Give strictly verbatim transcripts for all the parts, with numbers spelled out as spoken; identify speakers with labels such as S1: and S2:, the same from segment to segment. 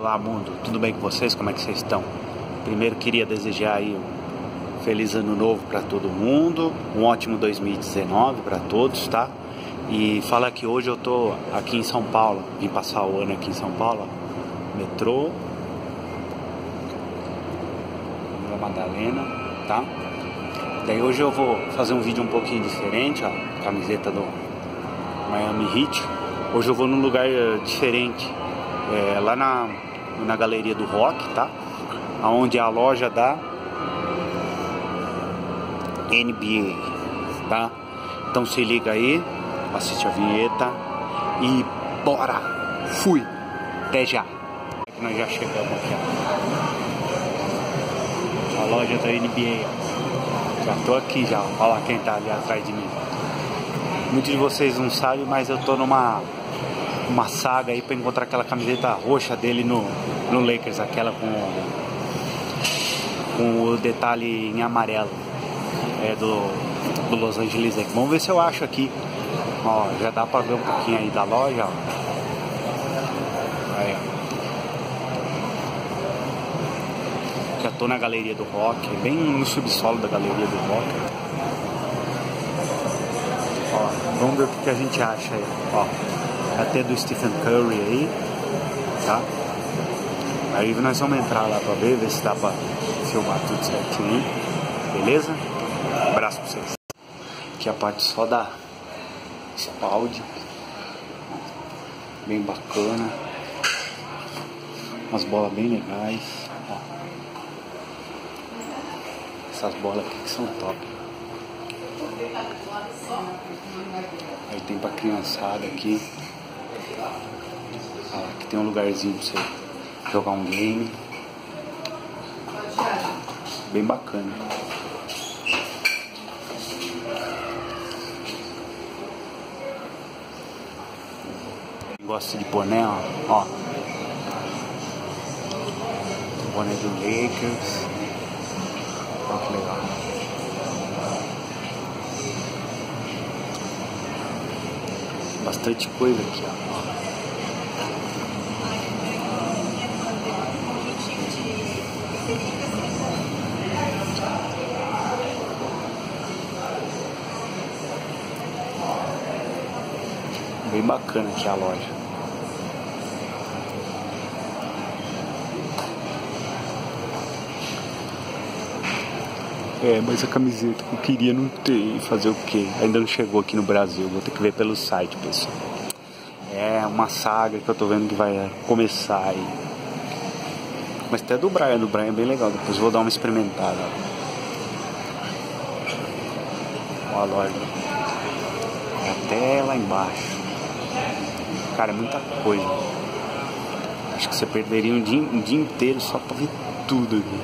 S1: Olá mundo, tudo bem com vocês? Como é que vocês estão? Primeiro queria desejar aí um feliz ano novo para todo mundo, um ótimo dois mil e dezenove para todos, tá? E falar que hoje eu tô aqui em São Paulo, vim passar o ano aqui em São Paulo, ó, metrô, Vila Madalena, tá? Daí hoje eu vou fazer um vídeo um pouquinho diferente, ó, camiseta do Miami Heat. Hoje eu vou num lugar diferente, é, lá na, na Galeria do Rock, tá? Onde é a loja da N B A, tá? Então se liga aí, assiste a vinheta e bora! Fui! Até já! Nós já chegamos aqui, ó. A loja da N B A. Já tô aqui já, olha lá quem tá ali atrás de mim. Muitos de vocês não sabem, mas eu tô numa uma saga aí pra encontrar aquela camiseta roxa dele no, no Lakers, aquela com, com o detalhe em amarelo, é do, do Los Angeles Lakers. Vamos ver se eu acho aqui. Ó, já dá pra ver um pouquinho aí da loja, ó. Aí, ó. Já tô na Galeria do Rock, bem no subsolo da Galeria do Rock. Ó, vamos ver o que, que a gente acha aí, ó. Até do Stephen Curry aí, tá? Aí nós vamos entrar lá pra ver, ver se dá pra filmar tudo certinho, beleza? Um abraço pra vocês. Aqui a parte só da Spalding, bem bacana, umas bolas bem legais, ó. Essas bolas aqui que são top. Aí tem pra criançada aqui. Ah, aqui tem um lugarzinho pra você jogar um game. Bem bacana. Quem gosta de boné, ó, ó. O boné do Lakers. Olha que legal. Bastante coisa aqui, ó. Bem bacana aqui a loja. É, mas a camiseta que eu queria não ter, fazer o quê? Ainda não chegou aqui no Brasil, vou ter que ver pelo site, pessoal. É uma saga que eu tô vendo que vai começar aí. Mas até do Brian, do Brian é bem legal, depois eu vou dar uma experimentada. Olha a loja. Até lá embaixo. Cara, é muita coisa. Acho que você perderia um dia, um dia inteiro só pra ver tudo aqui.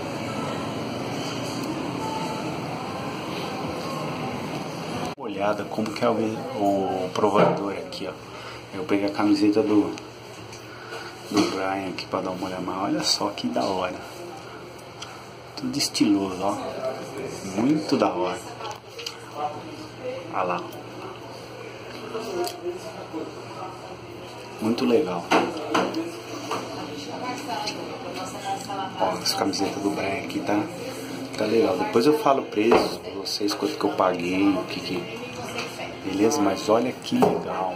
S1: Olhada como que é o, o provador aqui, ó. Eu peguei a camiseta do do Brian aqui pra dar uma olhada, mas olha só que da hora. Tudo estiloso, ó. Muito da hora. Olha lá. Muito legal. Ó, essa camiseta do Brian aqui tá, tá legal. Depois eu falo preços pra vocês, quanto que eu paguei, o que que... Beleza? Mas olha que legal.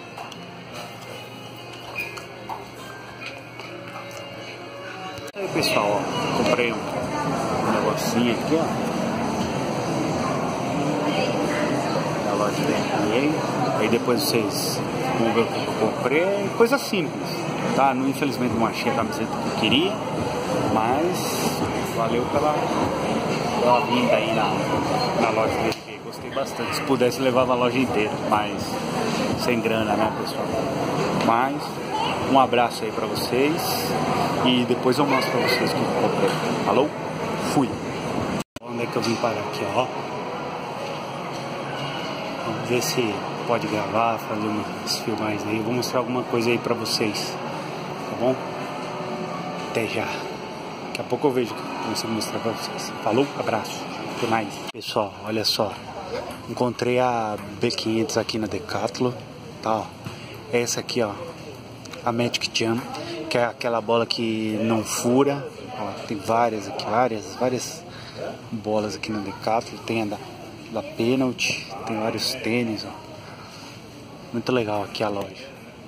S1: Aí pessoal, ó, comprei um, um negocinho aqui, ó. Da loja da N B A. Aí depois vocês vão ver o que eu comprei. Coisa simples, tá? Não, infelizmente não achei a camiseta que eu queria, mas valeu pela, pela vinda aí na, na loja dele. Gostei bastante. Se pudesse levava a loja inteira, mas sem grana, né, pessoal? Mas um abraço aí pra vocês e depois eu mostro pra vocês o que eu comprei. Falou? Fui! Onde é que eu vim parar aqui, ó? Vamos ver se pode gravar, fazer umas filmagens aí. Vou mostrar alguma coisa aí pra vocês, tá bom? Até já. Daqui a pouco eu vejo o que eu consigo mostrar pra vocês. Falou? Abraço. Até mais. Pessoal, olha só. Encontrei a B quinhentos aqui na Decathlon, tá? Ó. Essa aqui, ó. A Magic Jam. que é aquela bola que não fura. Ó, tem várias aqui, várias, várias bolas aqui no Decathlon. Tem a da, da Penalty, tem vários tênis, ó. Muito legal aqui a loja.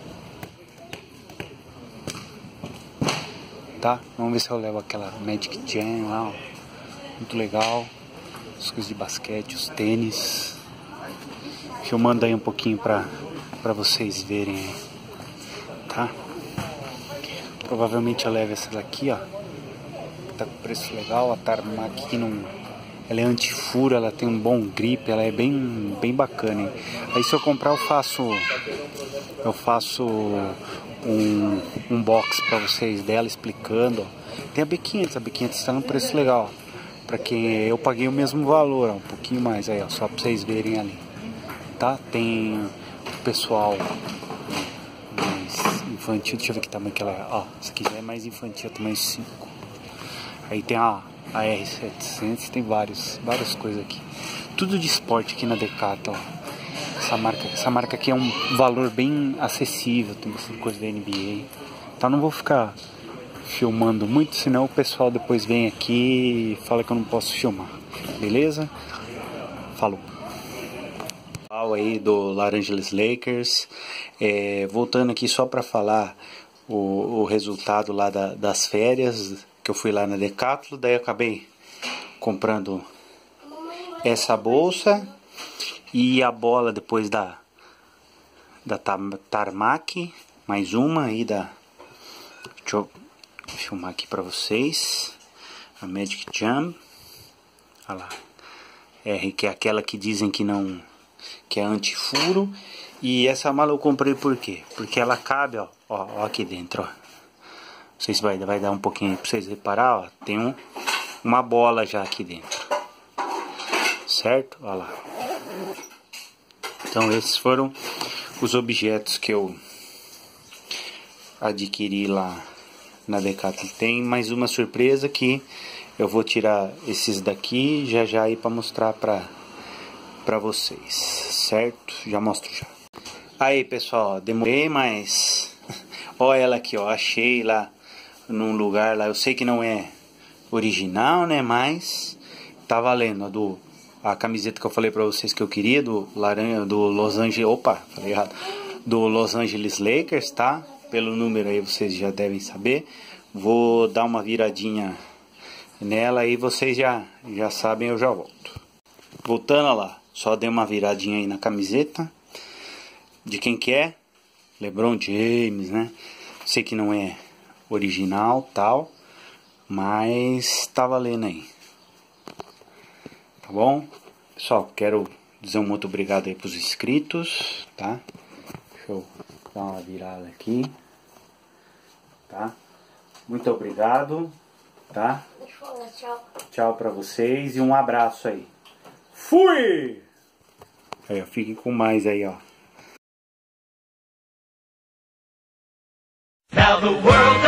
S1: Tá? Vamos ver se eu levo aquela Magic Jam lá, ó. Muito legal. As coisas de basquete, os tênis. Filmando aí um pouquinho pra, pra vocês verem aí. Tá? Provavelmente eu levo essa daqui, ó. Tá com preço legal. A Tarmac que não... Ela é anti-furo, ela tem um bom grip, ela é bem, bem bacana, hein? Aí se eu comprar eu faço eu faço um, um box pra vocês dela explicando, ó. Tem a B quinhentos, a B quinhentos tá num preço legal, ó. Pra quem eu paguei o mesmo valor, ó, um pouquinho mais aí, ó, só pra vocês verem ali, tá? Tem o pessoal mais infantil, deixa eu ver que tamanho que ela é, ó, essa aqui já é mais infantil, tamanho cinco. Aí tem a A R setecentos, tem vários, várias coisas aqui. Tudo de esporte aqui na Decathlon, ó. Essa marca, essa marca aqui é um valor bem acessível, tem bastante coisa da N B A. Então não vou ficar filmando muito, senão o pessoal depois vem aqui e fala que eu não posso filmar. Beleza? Falou. Aí do Los Angeles Lakers. É, voltando aqui só para falar o, o resultado lá da, das férias, que eu fui lá na Decathlon, daí eu acabei comprando essa bolsa e a bola depois da da Tarmac, mais uma aí da, deixa eu filmar aqui pra vocês, a Magic Jam, olha lá, R, que é aquela que dizem que não, que é anti-furo. E essa mala eu comprei por quê? Porque ela cabe, ó, ó, ó aqui dentro, ó. Não sei se vai, vai dar um pouquinho pra vocês reparar, ó. Tem um, uma bola já aqui dentro. Certo? Olha lá. Então esses foram os objetos que eu adquiri lá na Decathlon. Tem mais uma surpresa que eu vou tirar esses daqui já já aí pra mostrar pra, pra vocês. Certo? Já mostro já. Aí pessoal, demorei, mas olha ela aqui, ó. Achei lá num lugar lá, eu sei que não é original, né, mas tá valendo, a do a camiseta que eu falei pra vocês que eu queria, do laranja, do Los Angeles, opa, falei errado, do Los Angeles Lakers, tá? Pelo número aí vocês já devem saber. Vou dar uma viradinha nela e vocês já já sabem, eu já volto. Voltando lá, só dei uma viradinha aí na camiseta. De quem que é? LeBron James, né? Sei que não é original, tal, mas tá valendo aí. Tá bom? Pessoal, quero dizer um muito obrigado aí pros inscritos, tá? Deixa eu dar uma virada aqui, tá? Muito obrigado, tá? Tchau. Tchau pra vocês e um abraço aí. Fui! Aí, ó, fiquem com mais aí, ó.
S2: Now the world